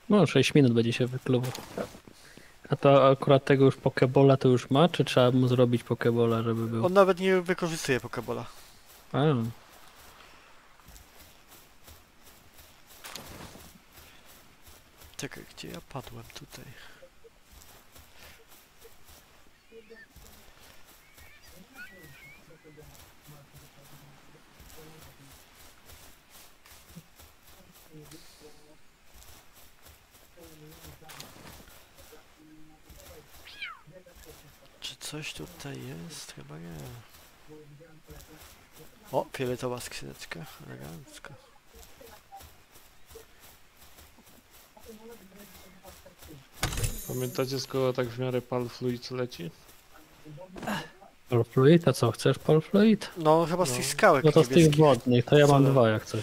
No, 6 minut będzie się wykluwał. A to akurat tego już Pokebola to już ma, czy trzeba mu zrobić Pokebola, żeby był? On nawet nie wykorzystuje Pokebola. A, Czekaj, gdzie ja padłem tutaj? Czy coś tutaj jest? Chyba nie. O, fioletowa skrzyneczka. Elegancko. Pamiętacie, skoro tak w miarę pal fluid leci? Polfluid? A co, chcesz Polfluid? No, chyba z No. tych skałek No to z tych niebieskich. wodnych, to ja mam Solar. 2 jak coś.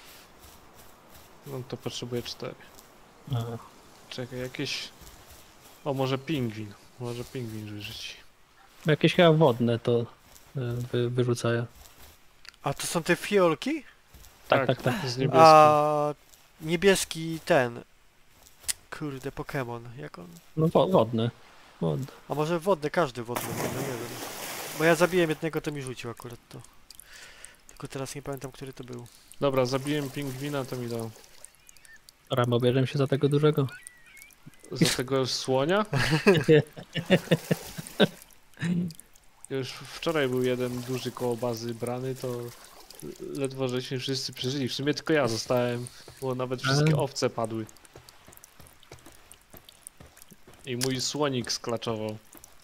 No to potrzebuję 4. Aha. Czekaj, jakieś... O, może pingwin. Może pingwin wyrzuci. Jakieś chyba wodne to wyrzucają. A to są te fiolki? Tak. Z niebieskim. A niebieski ten. Kurde, Pokémon. Jak on? No wodne. Wodne. A może wodny, każdy wodny, może nie wiem. Bo ja zabiłem jednego, to mi rzucił akurat to. Tylko teraz nie pamiętam, który to był. Dobra, zabiłem pingwina, to mi dał. Ramo, bierzemy się za tego dużego. Za tego słonia? Już wczoraj był jeden duży koło bazy brany, to ledwo żeśmy wszyscy przeżyli. W sumie tylko ja zostałem, bo nawet wszystkie owce padły. I mój słonik sklaczował.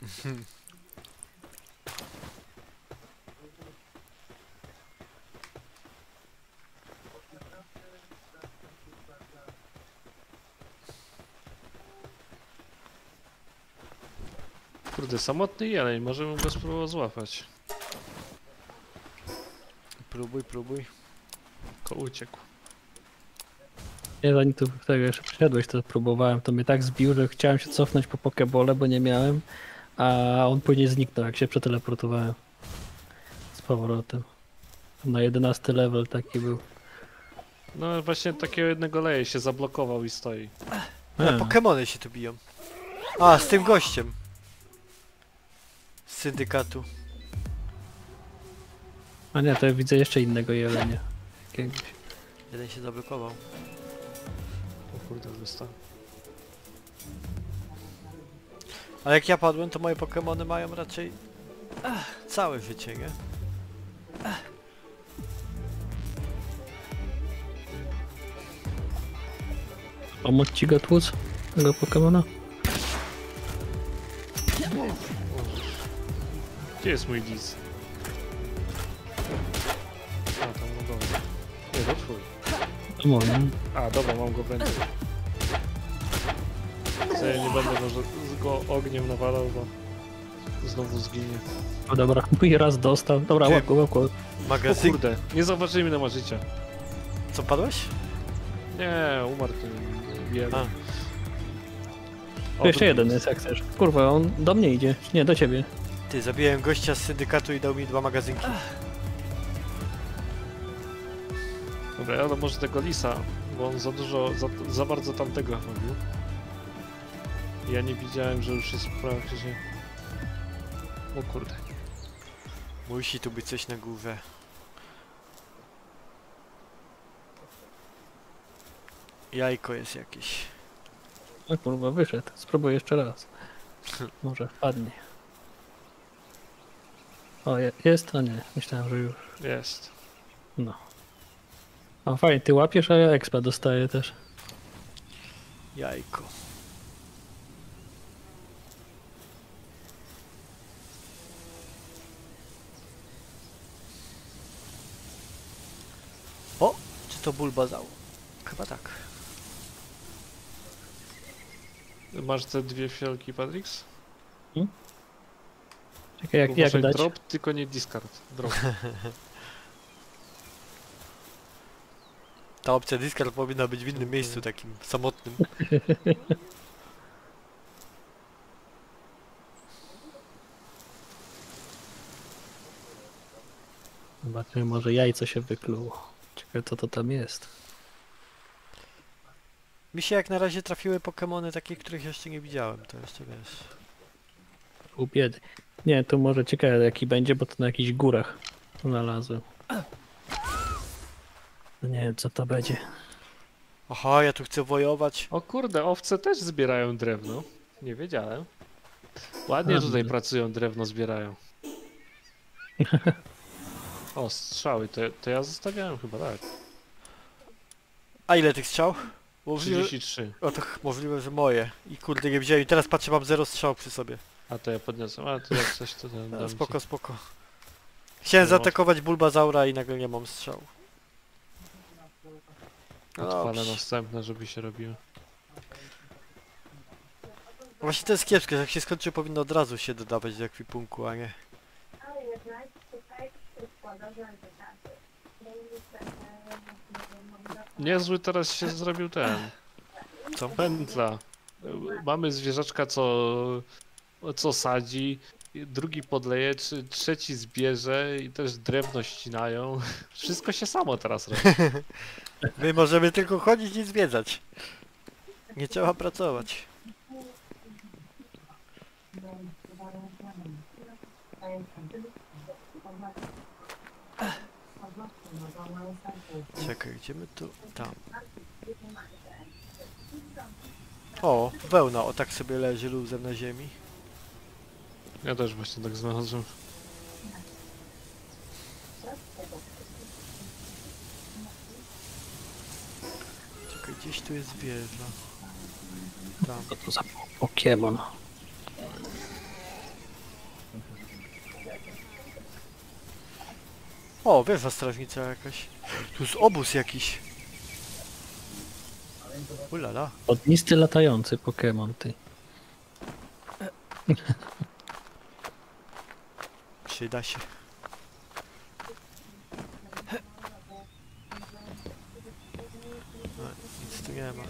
Kurde, samotny jeleń, możemy go spróbować złapać. Próbuj, próbuj. Tylko uciekł. Ja zanim tu tego jeszcze przyszedłeś, to próbowałem, to mnie tak zbił, że chciałem się cofnąć po Pokebole, bo nie miałem, a on później zniknął, jak się przeteleportowałem. Z powrotem. Na 11 level taki był. No właśnie takiego jednego leje się zablokował i stoi. Pokemony się tu biją. A, z tym gościem. Z syndykatu. A nie, to ja widzę jeszcze innego jelenia. Jakiegoś. Jeden się zablokował. O kurde, dostał. Ale jak ja padłem, to moje Pokemony mają raczej całe życie, nie? Pomóc ci go tłuc? Tego Pokemona? Gdzie jest mój dis? A, tam na dole. Nie, to twój. To może. A, dobra, mam go w ręce. Co ja nie będę go ogniem nawalał, bo znowu zginie. O dobra, mój raz dostał. Dobra, Ty- łapko. O Magazyn. kurde, nie zauważyli mnie na życia. Co, padłeś? Nie, umarł ten jeden. A. Tu jeszcze jeden jest jak chcesz. Kurwa, on do mnie idzie. Nie, do ciebie. Ty, zabiłem gościa z syndykatu i dał mi 2 magazynki. Dobra, ale może tego lisa, bo on za dużo, za bardzo tamtego robił. Ja nie widziałem, że już jest praktycznie... O kurde. Musi tu być coś na górze. Jajko jest jakieś. O kurwa, wyszedł. Spróbuję jeszcze raz. Może wpadnie. O, jest? A nie. Myślałem, że już. Jest. No. A fajnie, ty łapiesz, a ja expa dostaję też. Jajko. O! Czy to Bulbasaur? Chyba tak. Masz te dwie fiolki, Patrix? Czekaj, jak Uważaj, dać? drop, tylko nie discard. Drop. Ta opcja discard powinna być w innym miejscu, takim samotnym. Zobaczymy, może jajco się wykluło. Ciekawe, co to tam jest. Mi się jak na razie trafiły Pokemony takie, których jeszcze nie widziałem, to jeszcze wiesz. U biedy. Nie, to może ciekawe jaki będzie, bo to na jakichś górach znalazłem. Nie wiem co to będzie. Aha, ja tu chcę wojować. O kurde, owce też zbierają drewno. Nie wiedziałem. Ładnie Ładnie. tutaj pracują, drewno zbierają. O, strzały, to ja zostawiałem chyba, tak. A ile tych strzał? Możliwe, 33. o to możliwe, że moje. I kurde nie widziałem. I teraz patrzę, mam 0 strzał przy sobie. A to ja podniosłem, a to jak coś to dam No, ci. spoko, spoko. Chciałem No. zaatakować Bulbazaura i nagle nie mam strzału. No Odpalę dobrze. następne, żeby się robiło. Właśnie to jest kiepskie, że jak się skończy powinno od razu się dodawać do ekwipunku, a nie. Niezły teraz się zrobił ten. Co? Pętla. Mamy zwierzaczka, co sadzi, drugi podleje, trzeci zbierze i też drewno ścinają. Wszystko się samo teraz robi. My możemy tylko chodzić i zwiedzać. Nie trzeba pracować. Czekaj, gdzie my tu? Tam. O, wełna, o tak sobie leży luzem na ziemi. Ja też właśnie tak znalazłem. Czekaj, gdzieś tu jest wieża. Tam. Co to za Pokémon? O, wieża strażnicza jakaś. Tu jest obóz jakiś. Ulala. Ognisty latający Pokémon, ty. Przyda się. No, nic tu nie ma.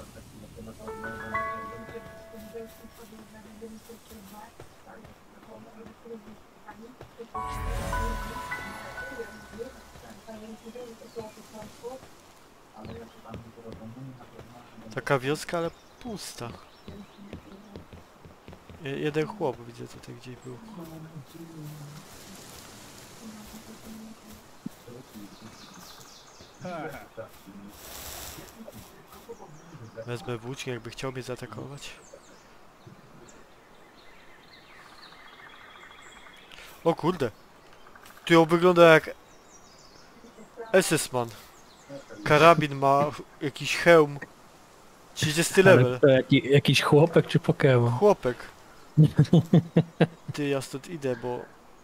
Taka wioska, ale pusta. Jeden chłop widzę tutaj gdzieś był. Wezmę włócznie, jakby chciał mnie zaatakować. O kurde! Tu ją wygląda jak SS-man. Karabin ma jakiś hełm. 30 level. Ale to jakiś chłopek czy Pokémon? Chłopek. Ty, ja stąd idę, bo...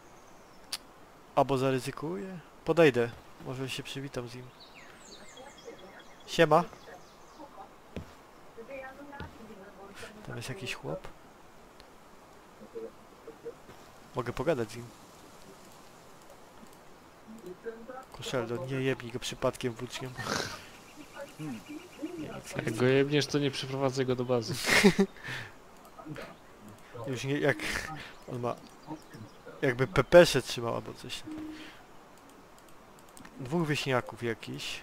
Albo zaryzykuję? Podejdę. Może się przywitam z nim. Siema. Tam jest jakiś chłop. Mogę pogadać z nim. Koszeldo, nie jebnij go przypadkiem włócznią. Nie, nic nie Jak go jebniesz, to nie przyprowadzę go do bazy. Już nie, jak on ma, jakby pepesze trzymał albo coś. Dwóch wieśniaków jakiś.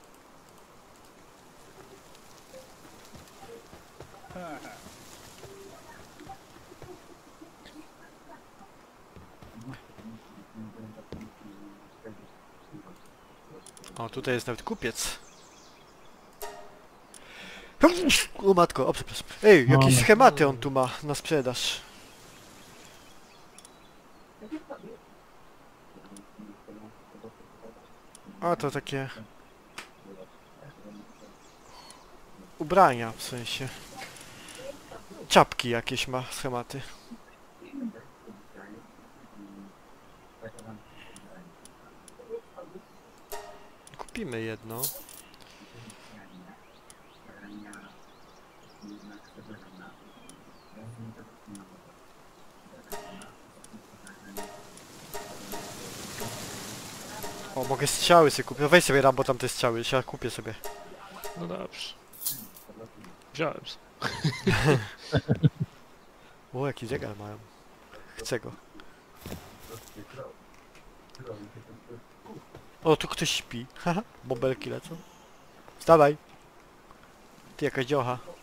O, tutaj jest nawet kupiec. O matko, o przepraszam. Ej, jakieś No. schematy on tu ma na sprzedaż. A to takie... Ubrania w sensie. Czapki jakieś ma schematy. Kupimy jedno. O, mogę strzały sobie kupić. No weź sobie Rambo tamte strzały, ja kupię sobie. No dobrze. Wziąłem sobie. O, jaki zegar mają. Chcę go. O, tu ktoś śpi. Haha, bąbelki lecą. Wstawaj. Ty, jakaś dziocha.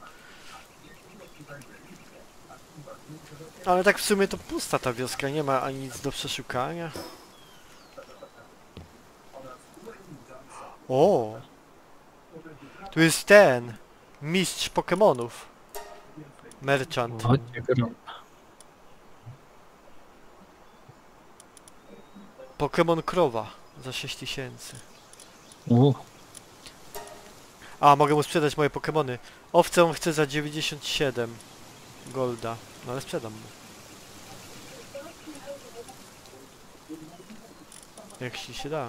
Ale tak w sumie to pusta ta wioska, nie ma ani nic do przeszukania. O! Tu jest ten! Mistrz Pokemonów. Merchant. Chodźcie, grom. Pokemon Krowa za 6000. U, A, mogę mu sprzedać moje Pokemony. Owcę on chce za 97 golda. No ale sprzedam mu. Jak się da.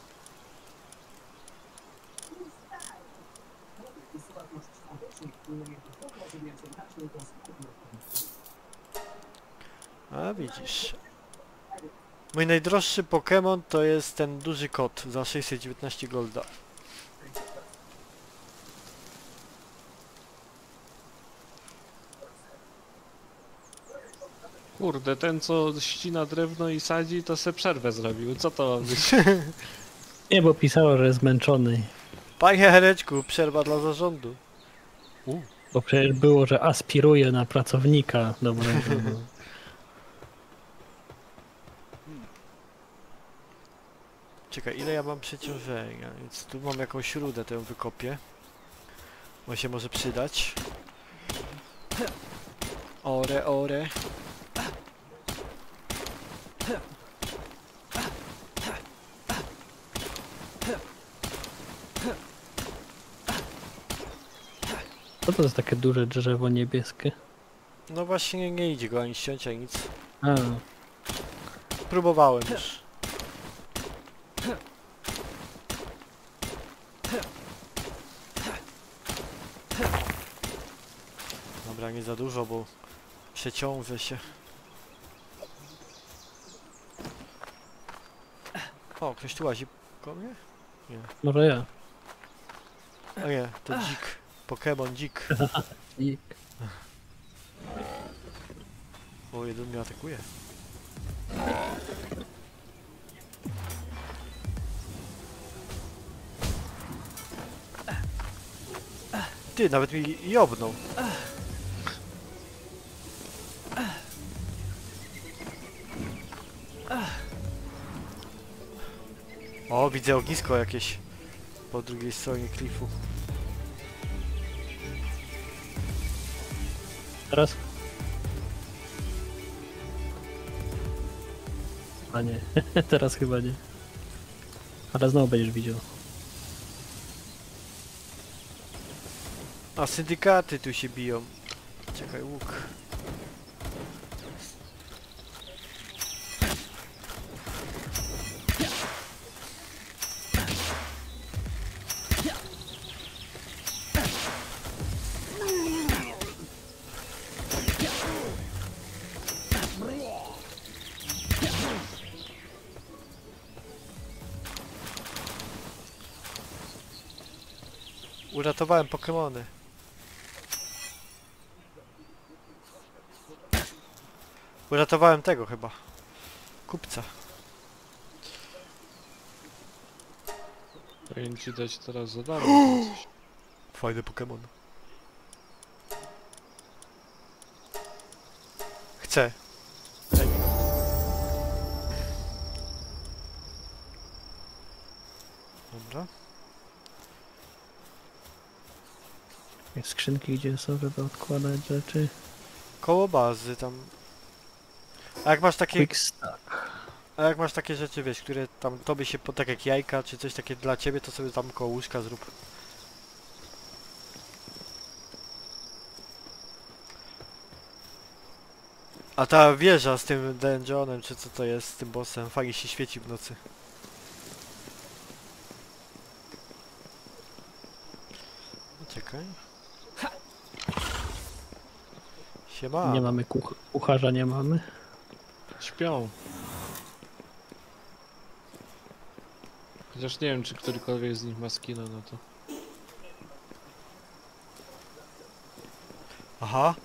A widzisz. Mój najdroższy Pokémon to jest ten duży kot za 619 golda. Kurde, ten co ścina drewno i sadzi, to se przerwę zrobił. Co to ma być? nie, bo pisało, że jest zmęczony. Panie Hereczku, przerwa dla zarządu. Bo przecież było, że aspiruje na pracownika dobrego. No. Czekaj, ile ja mam przeciążenia? Więc tu mam jakąś rudę, to ją wykopię. Bo się może przydać. Ore, ore. Co to jest takie duże drzewo niebieskie? No właśnie nie idzie go ani ściąć, ani nic. A, Próbowałem już. Dobra, nie za dużo, bo przeciążę się. O, ktoś tu łazi koło mnie? Nie. może ja. O nie, to dzik. Pokémon dzik. I O, jeden mnie atakuje. Ty, nawet mi jobnął. O, widzę ognisko jakieś po drugiej stronie klifu. teraz? A nie, teraz chyba nie. Ale znowu będziesz widział. A syndykaty tu się biją. Czekaj, łuk. Uratowałem Pokemony. Uratowałem tego chyba. Kupca. Powinien ci dać teraz za darmo coś. Fajny Pokemon. Chcę. Daj mi go. Dobra. Jakieś skrzynki gdzie są, żeby odkładać rzeczy. Koło bazy tam. A jak masz takie, Quick stack. a jak masz takie rzeczy, wiesz, które tam tobie się, tak jak jajka, czy coś takie dla ciebie, to sobie tam koło łóżka zrób. A ta wieża z tym dungeonem, czy co to jest, z tym bossem, fajnie się świeci w nocy. Czekaj. Siema. Nie mamy kucharza, nie mamy. Śpią. Chociaż nie wiem, czy którykolwiek z nich ma skina na to. Aha.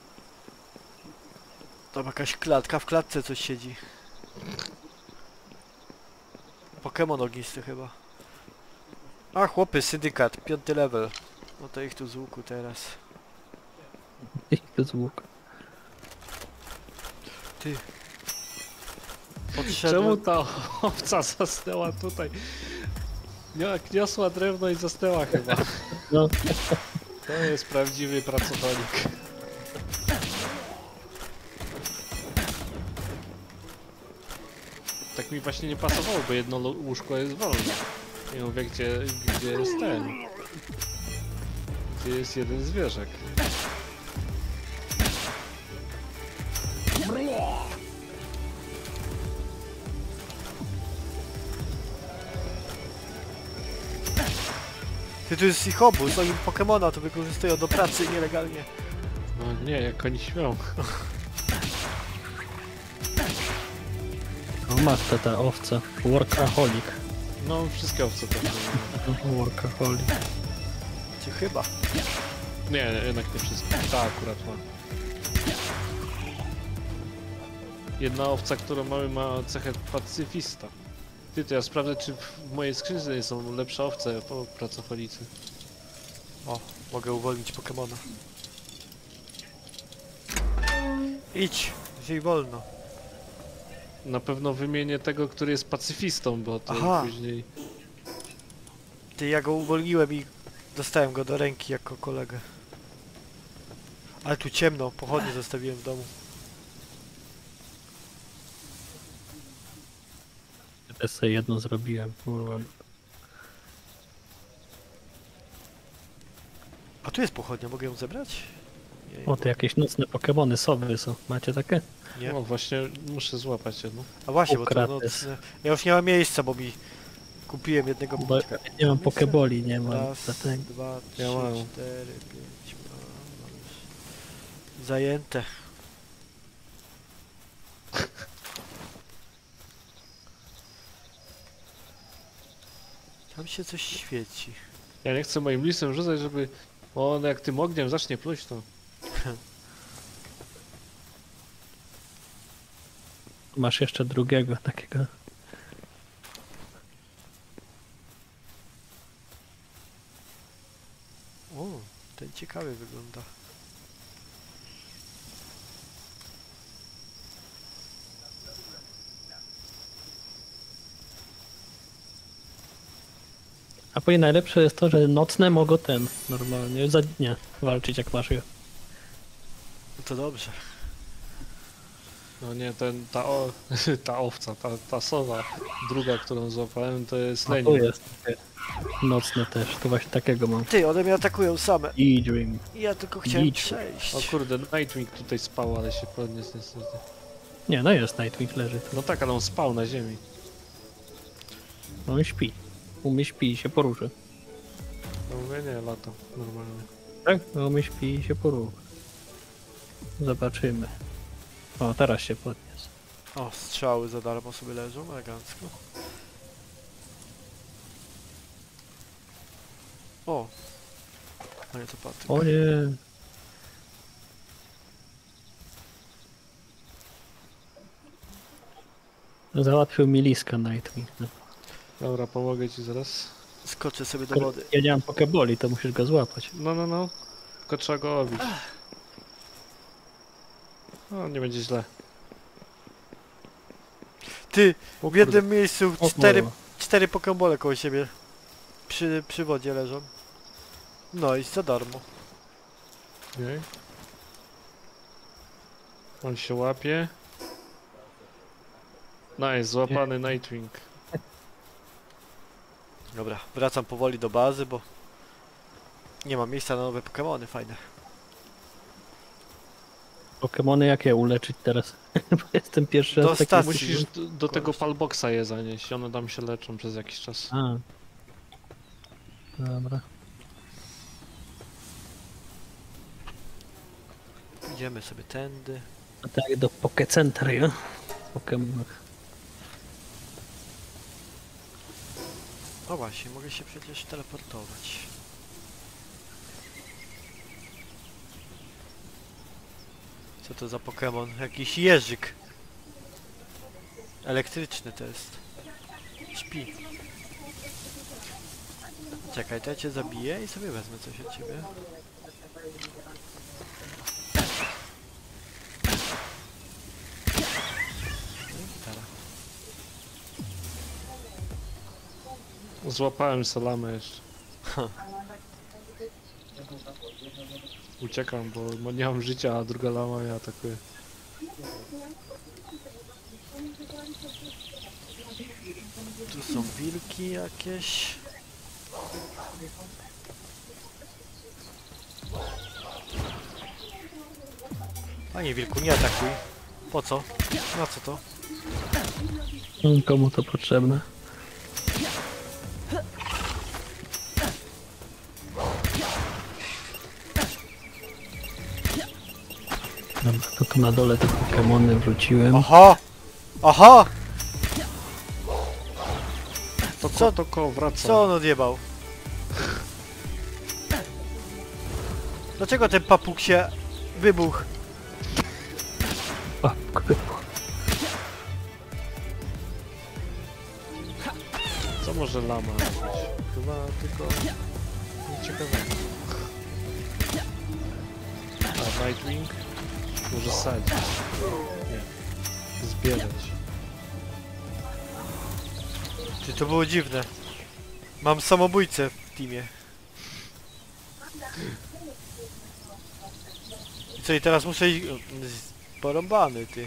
Tam jakaś klatka, w klatce coś siedzi. Pokémon ognisty chyba. A chłopy, syndykat, 5. level. No to ich tu z łuku teraz. I to z łuk. Ty. Czemu Podszedłem. ta owca zasnęła tutaj? Jak niosła drewno i zasnęła chyba. No, To jest prawdziwy pracownik. Tak mi właśnie nie pasowało, bo jedno łóżko jest wolne. Nie mówię, gdzie jest ten. Gdzie jest jeden zwierzak. Ty, tu jest ich obóz, oni Pokemona to wykorzystują do pracy nielegalnie. No nie, jak oni śmią. o, masz ta owca. Workaholic. No, wszystkie owce tak robią. Workaholic. Czy chyba? Nie, jednak nie wszystkie. Ta akurat ma. Jedna owca, którą mamy, ma cechę pacyfista. Ty, to ja sprawdzę, czy w mojej skrzynce nie są lepsze owce po pracocholicy. O, mogę uwolnić Pokemona. Idź, żyj wolno. Na pewno wymienię tego, który jest pacyfistą, bo to Aha. później... Ty, ja go uwolniłem i dostałem go do ręki jako kolegę. Ale tu ciemno, pochodnie zostawiłem w domu. Ja też sobie jedno zrobiłem. Kurwa. A tu jest pochodnia, mogę ją zebrać? Nie, O, to jakieś nocne Pokemony, sowy są. Macie takie? nie. No właśnie, muszę złapać jedną. A właśnie, bo to Ukrates. nocne. Ja już nie mam miejsca, bo mi kupiłem jednego Bo ja nie mam Pokeboli, nie mam. Raz, Dlatego. dwa, trzy, Ja mam. 4, 5. Mam już zajęte. Tam się coś świeci. Ja nie chcę moim lisem rzucać, żeby... Bo on jak tym ogniem zacznie pluć, to... Masz jeszcze drugiego takiego. O, ten ciekawy wygląda. A później najlepsze jest to, że nocne mogą normalnie za dnia walczyć jak masz je. No to dobrze. No nie, ta owca, ta sowa, druga, którą złapałem, to jest A Lenin. tu jest takie nocne też, to właśnie takiego mam. Ty, one mnie atakują same. E-Dream. Ja tylko chciałem Licz. przejść. O kurde, Nightwing tutaj spał, ale się podniósł niestety. Nie, no jest Nightwing leży tu. No tak, ale on spał na ziemi. On śpi. Umie śpi i się poruszy. No mówię, nie, lato, normalnie. Tak? Umie śpi i się poruszy. Zobaczymy. O, teraz się podniósł. O, strzały za darmo sobie leżą, elegancko. O! A nie, to patyk. O nie. Załatwił mi liska Nightwing. No. Dobra, pomogę ci zaraz. Skoczę sobie do wody. Ja nie mam Pokeboli, to musisz go złapać. No. Tylko trzeba go obić. No, nie będzie źle. Ty! O W jednym miejscu O, cztery pokebole koło siebie. Przy wodzie leżą. No i za darmo. Nie. On się łapie. Nice, złapany Nightwing. Dobra, wracam powoli do bazy, bo nie ma miejsca na nowe pokemony fajne. Pokemony jakie uleczyć teraz? Bo jestem pierwszy Do raz taki... stacji. Musisz do tego palboxa je zanieść, one tam się leczą przez jakiś czas. A. Dobra. Idziemy sobie tędy. A tak do Pokecenter, ja? Pokemonach. O właśnie, mogę się przecież teleportować. Co to za Pokemon? Jakiś jeżyk. Elektryczny to jest. Śpi. Czekaj, to ja cię zabiję i sobie wezmę coś od ciebie. Złapałem salamę jeszcze. Uciekam, bo nie mam życia, a druga lama mnie atakuje. Tu są wilki jakieś. Panie wilku, nie atakuj. Po co? Na co to? Komu to potrzebne? Dobra, to tu na dole te Pokemony wrzuciłem. Aha! Aha! To Co? to ko wraca. Co on odjebał? Dlaczego ten papug się wybuchł? O, kurwa. Co może lama robić? Chyba tylko... Ciekawego. A Nightwing? Może sadzić. Nie. Zbierać. Czy to było dziwne? Mam samobójcę w teamie. I co, i teraz muszę iść... Porąbany, ty.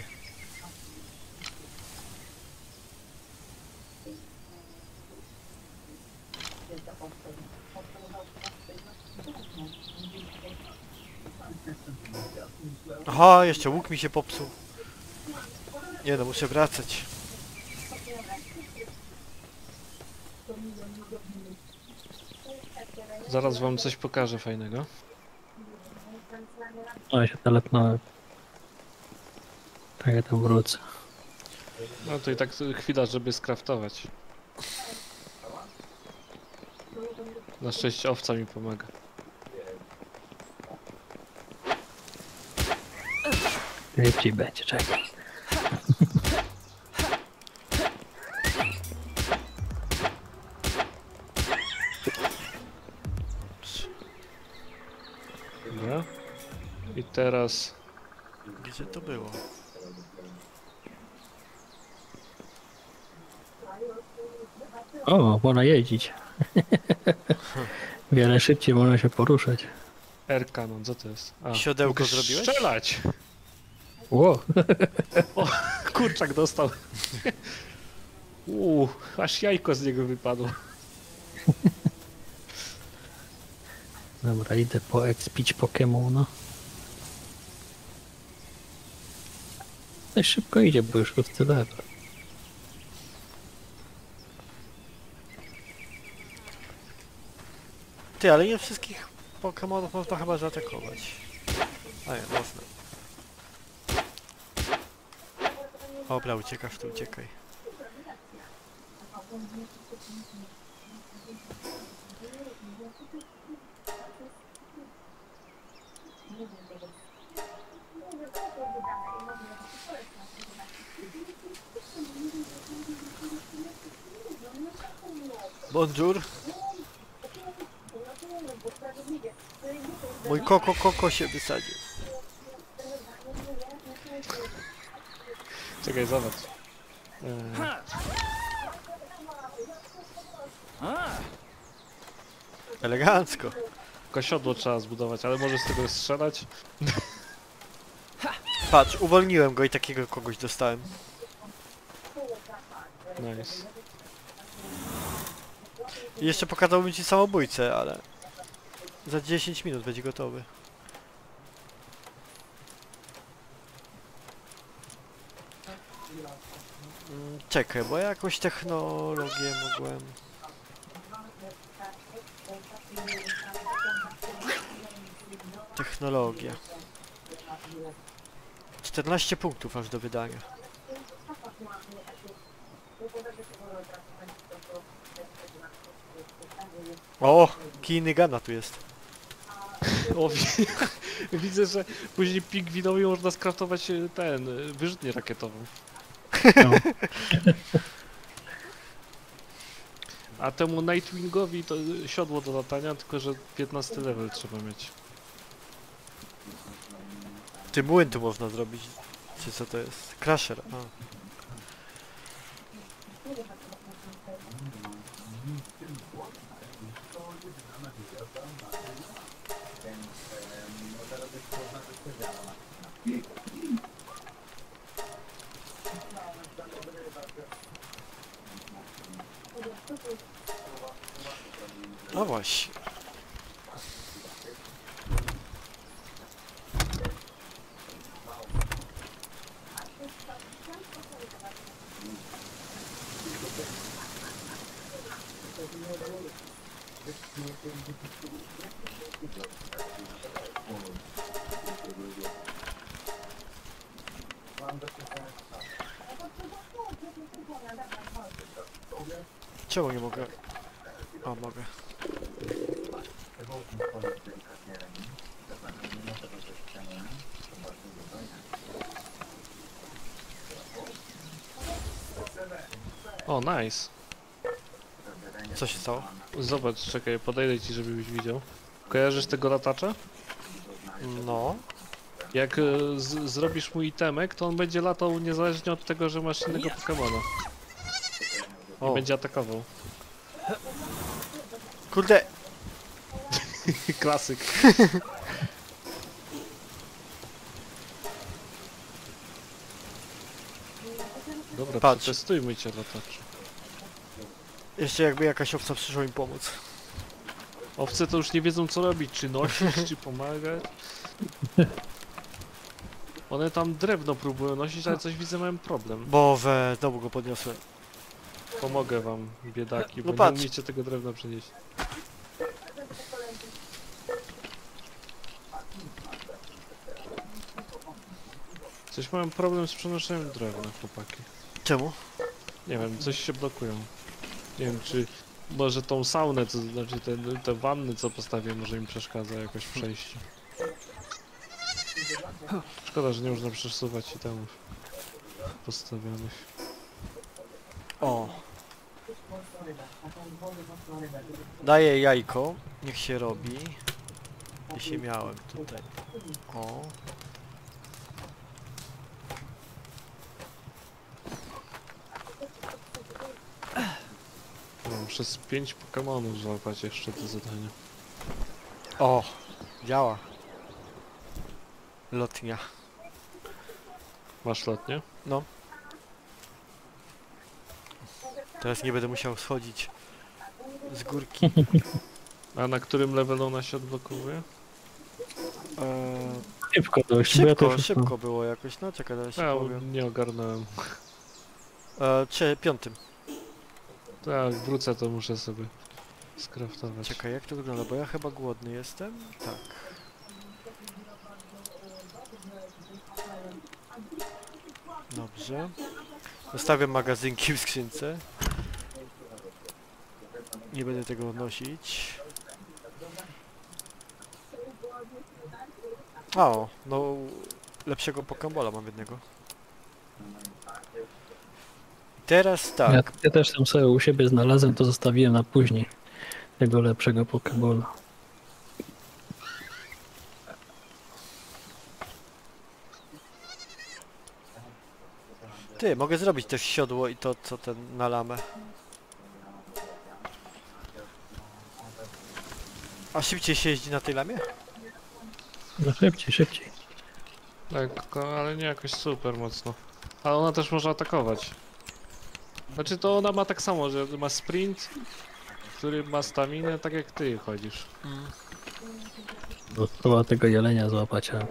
Aha, jeszcze łuk mi się popsuł. Nie no, muszę wracać. Zaraz wam coś pokażę fajnego. O, ja się telepnąłem. Tak, ja tam wrócę. No to i tak chwila, żeby skraftować. Na szczęście owca mi pomaga. Szybciej będzie, czekaj. Dobra. I teraz... Gdzie to było? O, można jeździć. Wiele szybciej można się poruszać. R-Canon, co to jest? A, Siodełko mogę zrobiłeś? strzelać! Ło, Kurczak dostał. Aż jajko z niego wypadło. dobra, idę poekspić Pokemona. Dość szybko idzie, bo już od tyle. Ty, ale nie wszystkich Pokemonów można chyba zaatakować. A nie, można. Dobra, uciekasz, to uciekaj. Bonjour. Mój koko się wysadził. Czekaj, zobacz. Elegancko. Kosiodło trzeba zbudować, ale może z tego strzelać? Patrz, uwolniłem go i takiego kogoś dostałem. Nice. I jeszcze pokazałbym ci samobójcę, ale... Za 10 minut będzie gotowy. Czekaj, bo ja jakąś technologię mogłem... Technologia. 14 punktów aż do wydania. O! Kijny Gana tu jest. O, widzę, że później pingwinowi można skraftować wyrzutnię rakietową. No. A temu Nightwingowi to siodło do latania, tylko że 15 level trzeba mieć. Ty młyn tu można zrobić. Czy co to jest? Crusher. A. No właśnie. Czemu nie mogę? O, mogę. O, nice. Co się stało? Zobacz, czekaj, podejdę ci, żebyś widział. Kojarzysz tego latacza? No. Jak zrobisz mu itemek, to on będzie latał niezależnie od tego, że masz innego Pokemona. I O. będzie atakował. Kurde! Klasyk. Dobra, Patrz. przetestujmy cię lataczu. Jeszcze jakby jakaś owca przyszła im pomóc. Owce to już nie wiedzą co robić, czy nosić, czy pomagać. One tam drewno próbują nosić, ale coś widzę mają problem. Boże, znowu go podniosłem. Pomogę wam, biedaki, No bo nie patrz. umiecie tego drewna przenieść. Coś mają problem z przenoszeniem drewna, chłopaki. Czemu? Nie wiem, coś się blokują. Nie wiem, czy może tą saunę, to znaczy te wanny, co postawię, może im przeszkadza jakoś w przejściu. Szkoda, że nie można przesuwać itemów postawionych. O. Daję jajko. Niech się robi. Jeśli miałem tutaj. O. No, muszę z 5 Pokemonów złapać jeszcze do zadania. O. Działa. Lotnia. Masz lotnie? No. Teraz nie będę musiał schodzić z górki. A na którym levelu ona się odblokowuje? Szybko dość, bo ja Szybko, też szybko było jakoś. No czekaj, teraz Ja się powiem. nie ogarnąłem. Piątym. Tak, wrócę to muszę sobie skraftować. Czekaj, jak to wygląda? Bo ja chyba głodny jestem. Tak. Dobrze. Zostawiam magazynki w skrzynce. Nie będę tego nosić. O, no lepszego Pokembola mam jednego. Teraz tak. Ja też tam sobie u siebie znalazłem, to zostawiłem na później. Tego lepszego Pokebola. Ty, mogę zrobić też siodło i to, co ten na lamę. A szybciej się jeździ na tej lamie? No szybciej, szybciej. Tak, ale nie jakoś super mocno. Ale ona też może atakować. Znaczy to ona ma tak samo, że ma sprint, który ma staminę, tak jak ty chodzisz. Bo trzeba tego jelenia złapać, a...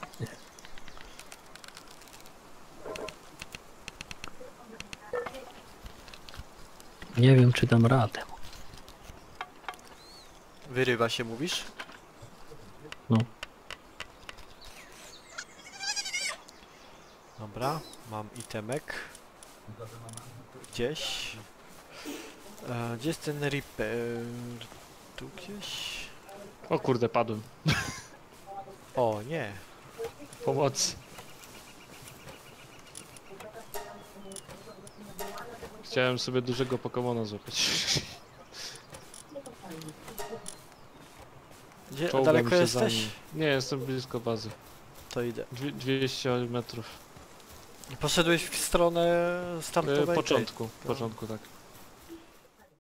Nie wiem, czy dam radę. Wyrywa się, mówisz? No. Dobra, mam itemek. Gdzieś. Gdzie jest ten Reaper? Tu gdzieś? O kurde, padłem. O, nie. Pomocy. Chciałem sobie dużego Pokemona złapać. Gdzie? Czołgam Daleko się za jesteś? nim. Nie, jestem blisko bazy. To idę. 200 metrów. Poszedłeś w stronę startowej? Początku, tak.